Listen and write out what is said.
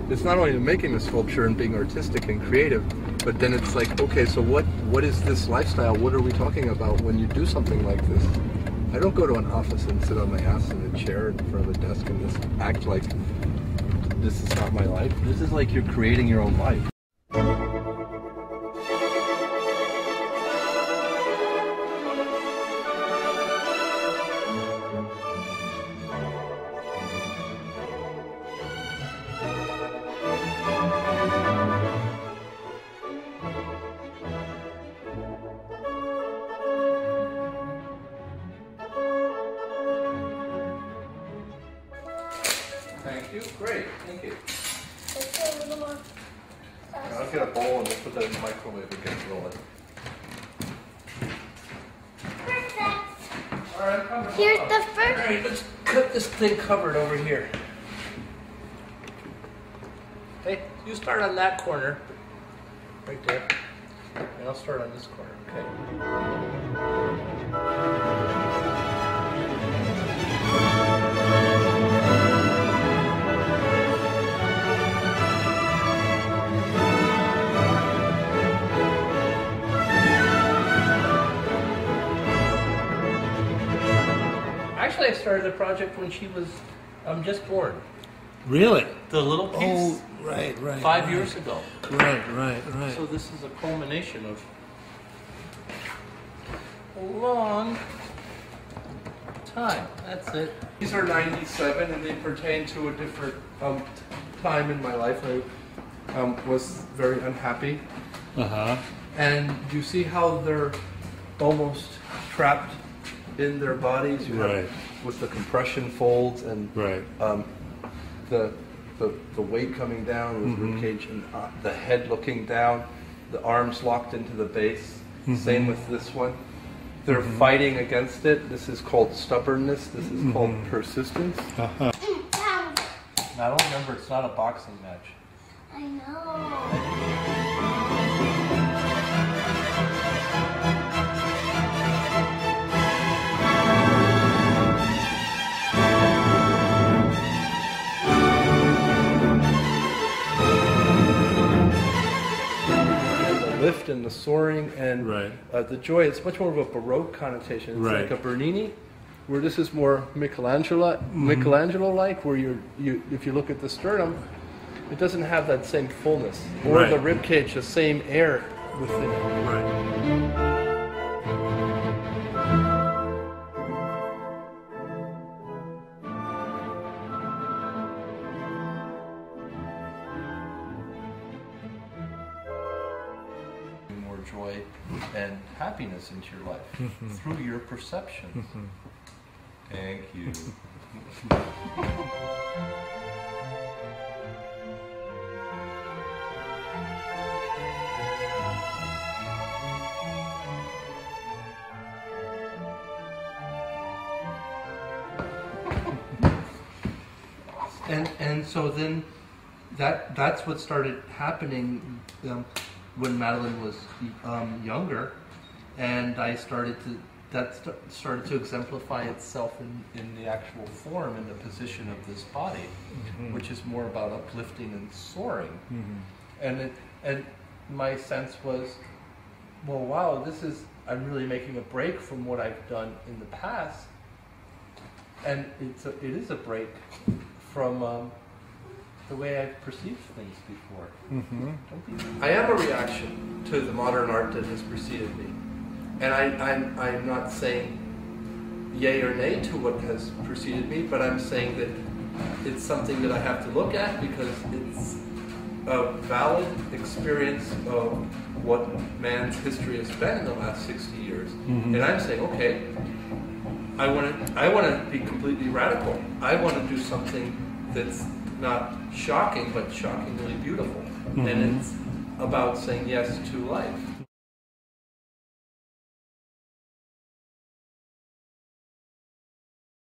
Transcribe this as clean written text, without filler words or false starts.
it's not only making the sculpture and being artistic and creative, but then it's like, okay, so what is this lifestyle? What are we talking about when you do something like this? I don't go to an office and sit on my ass in a chair in front of a desk and just act like this is not my life. This is like you're creating your own life. Thank you. Great. Thank you. Let's get a little more. I'll get a bowl and we'll put that in the microwave and get it rolling. Perfect. All right, come on. Here's the All first. right, let's cut this thing covered over here. Hey, you start on that corner, right there, and I'll start on this corner. Okay. Actually, I started the project when she was just born. Really? The little piece. Oh, right. 5 years ago. Right. So this is a culmination of a long time. That's it. These are 97 and they pertain to a different time in my life. I was very unhappy. Uh-huh. And you see how they're almost trapped in their bodies? You Right. have, with the compression folds and Right. the weight coming down with rib cage and the head looking down, the arms locked into the base. Same with this one. They're fighting against it. This is called stubbornness. This is called persistence. Uh-huh. Now don't remember, it's not a boxing match. I know. Lift and the soaring and Right. The joy. It's much more of a Baroque connotation. It's Right. like a Bernini, where this is more Michelangelo-like, where you if you look at the sternum, it doesn't have that same fullness, or Right. the rib cage, the same air within it. Right. More joy and happiness into your life through your perceptions. Thank you. And so then that's what started happening when Madeline was younger, and I started to started to exemplify itself in the actual form and the position of this body, which is more about uplifting and soaring. And my sense was, well, wow, I'm really making a break from what I've done in the past, and it is a break from the way I've perceived things before. I am a reaction to the modern art that has preceded me. And I'm not saying yay or nay to what has preceded me, but I'm saying that it's something that I have to look at because it's a valid experience of what man's history has been in the last 60 years. And I'm saying, okay, I want to be completely radical. I want to do something that's not shocking, but shockingly beautiful. And it's about saying yes to life.